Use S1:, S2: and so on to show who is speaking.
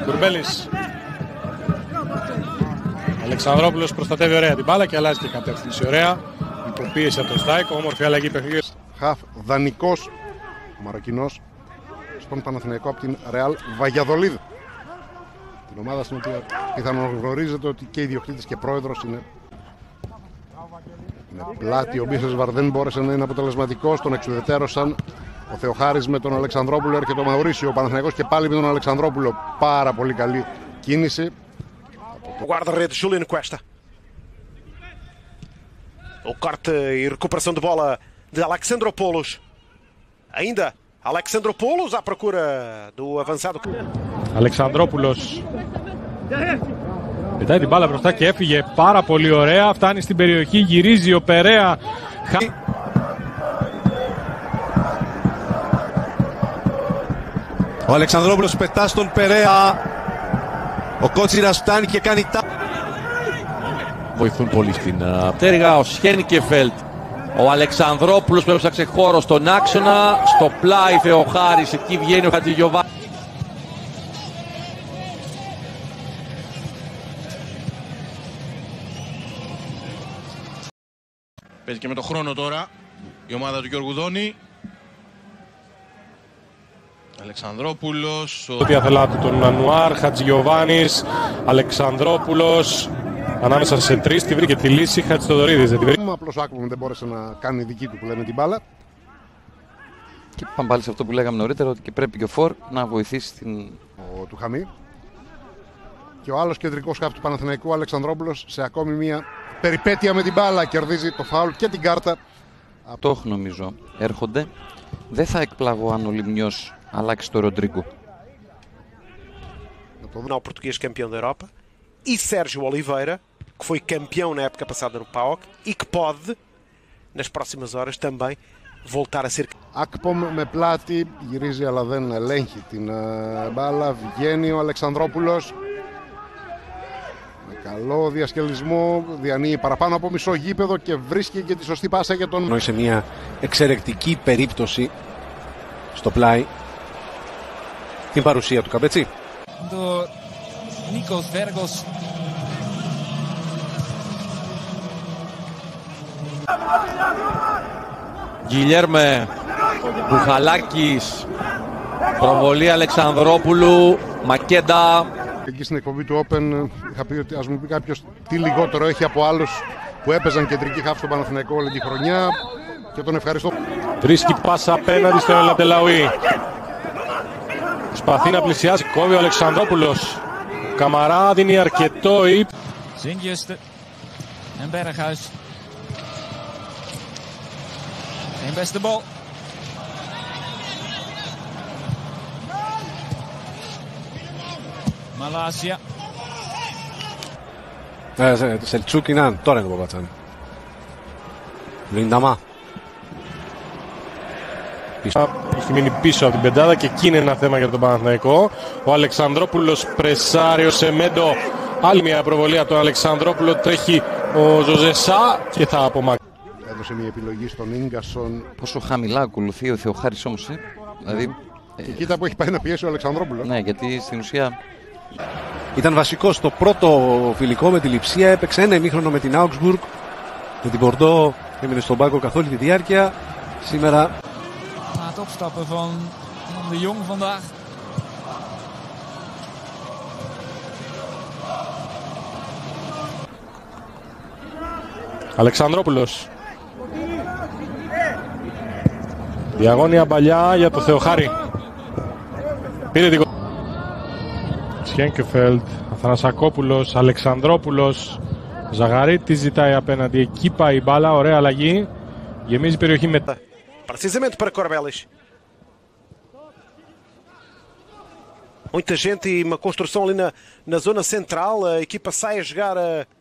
S1: Κουρμπέλης. Αλεξανδρόπουλος προστατεύει ωραία την μπάλα και αλλάζει και κατεύθυνση. Ωραία. Υποπίεση από τον Στάικ. Όμορφη αλλαγή παιχνιδιού.
S2: Χαφ δανεικός ο Μαροκινός στον Παναθηναϊκό από την Ρεάλ Βαγιαδολίδ. Την ομάδα στην οποία πιθανόν γνωρίζετε ότι και ιδιοκτήτης και πρόεδρος είναι. Με πλάτη ο Μπίσεσβαρ δεν μπόρεσε να είναι αποτελεσματικός. Τον εξουδετέρωσαν ο Θεοχάρης με τον Αλεξανδρόπουλο. Έρχεται ο Μαουρίσιο, ο Παναθηναϊκός και πάλι με τον Αλεξανδρόπουλο. Πάρα πολύ καλή κίνηση.
S3: O guarda-redes Juliano Cuesta. O corte e recuperação de bola de Alexandropoulos. Ainda Alexandropoulos à procura do avançado.
S1: Αλεξανδρόπουλος πετάει την μπάλα μπροστά και έφυγε πάρα πολύ ωραία. Φτάνει στην περιοχή, γυρίζει ο Περέα.
S4: Ο Αλεξανδρόπουλος πετά στον Περέα. Ο Κότσιρας φτάνει και κάνει τα...
S5: Βοηθούν πολύ στην πτέρυγα. Ο Σχένικεφελτ. Ο Αλεξανδρόπουλος που έψαξε χώρο στον άξονα. Στο πλάι Θεοχάρης. Εκεί βγαίνει ο Χατζηγιοβάνης.
S6: Παίζει και με το χρόνο τώρα η ομάδα του Γιώργου Δόνη. Αλεξανδρόπουλος.
S1: Ο διάθελά του τον Ανουάρ, Χατζηγιοβάνης, Αλεξανδρόπουλος. Ανάμεσα σε τρεις τη βρήκε τη λύση. Χατζηδωρίδης δεν τη βρήκε.
S2: Απλώς Άκουμ δεν μπόρεσε να κάνει δική του που λέμε την μπάλα.
S7: Και πάμε πάλι σε αυτό που λέγαμε νωρίτερα, ότι και πρέπει και ο Φορ να βοηθήσει την...
S2: Ο Τουχαμί. Και ο άλλος κεντρικός χαφ του Παναθηναϊκού, Αλεξανδρόπουλος, σε ακόμη μια περιπέτεια με την μπάλα. Κερδίζει το φάουλ και την κάρτα.
S7: Το νομίζω έρχονται. Δεν θα εκπλαγώ αν ο Λιμνιός αλλάξει το Ροντρίγκο.
S3: O português campeão da Europa. E Sérgio Oliveira, que foi campeão na época passada no PAOK e que pode, nas próximas horas, também voltar a ser.
S2: Ακπομ με πλάτη, γυρίζει αλλά δεν ελέγχει την μπάλα. Βγαίνει ο Αλεξανδρόπουλος. Με καλό διασκελισμό, διανύει παραπάνω από μισό γήπεδο και βρίσκει και τη σωστή πάσα για τον...
S4: Σε μια εξαιρετική περίπτωση στο πλάι την παρουσία του Καπετσί.
S8: Door Nikos Vergos.
S5: Γκιλιέρμε Μπουχαλάκης. Προβολή Αλεξανδρόπουλου. Μακέντα.
S2: Εκεί στην εκπομπή του Open είχα πει ότι ας μου πει κάποιος τι λιγότερο έχει από άλλους που έπαιζαν κεντρική χάφ στον Παναθηναϊκό όλη τη χρονιά και τον ευχαριστώ.
S1: Βρίσκει πάσα απέναντι στον Ελαντελαουή. Προσπαθεί να πλησιάσει, κόβει ο Αλεξανδρόπουλος. Καμαρά δίνει αρκετό ύπ.
S8: Sint-Juste en Berghuis. Geen beste bal. Malasia.
S4: Σελτσούκ είναι τώρα είναι το Παπατσάνη. Λινταμά.
S1: Έχει μείνει πίσω από την πεντάδα και εκεί είναι ένα θέμα για τον Παναθηναϊκό. Ο Αλεξανδρόπουλος πρεσάρει ο Σεμέντο. Άλλη μια προβολή από τον Αλεξανδρόπουλο. Τρέχει ο Ζωζεσά και θα απομακρύνει.
S2: Έδωσε μια επιλογή στον Ίγκασον.
S7: Πόσο χαμηλά ακολουθεί ο Θεοχάρης όμως. Δηλαδή,
S2: Και κοίτα που έχει πάει να πιέσει ο Αλεξανδρόπουλος.
S7: ναι, γιατί στην ουσία...
S4: Ήταν βασικός στο πρώτο φιλικό με τη Λειψία. Έπαιξε ένα ημίχρονο με την Augsburg. Με την Μπορντό έμεινε στον πάγκο καθ' όλη τη διάρκεια. Σήμερα...
S8: Na het opstappen van de Jong vandaag.
S1: Αλεξανδρόπουλος. Διαγώνια παλιά για το Θεοχάρη. Πήρε την... Σχένκεφελτ, Αθανασακόπουλος, Αλεξανδρόπουλος. Ζαγαρίτης ζητάει απέναντι. Εκεί πάει η μπάλα, ωραία αλλαγή. Γεμίζει η περιοχή με...
S3: Precisamente para Corbelis. Muita gente e uma construção ali na zona central. A equipa sai a jogar